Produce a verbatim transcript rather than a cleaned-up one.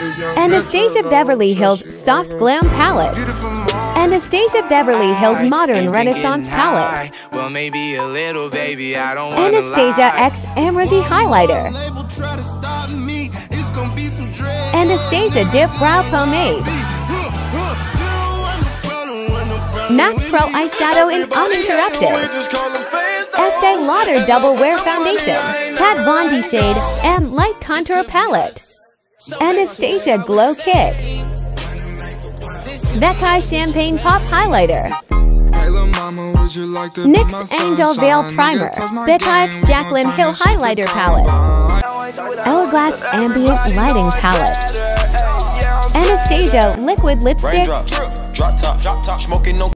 Anastasia Beverly Hills Soft Glam Palette. Anastasia Beverly Hills Modern Renaissance Palette. Anastasia X Amrezy Highlighter. Anastasia Dip Brow Pomade. MAC Pro Eyeshadow in Uninterrupted. Estee Lauder Double Wear Foundation, Kat Von D Shade, and Light Contour Palette. Anastasia Glow Kit. Beckai Champagne Pop Highlighter. N Y X Angel Veil Primer, Beckai X Jaclyn Hill Highlighter Palette. Hourglass Ambient Lighting Palette. Anastasia Liquid Lipstick.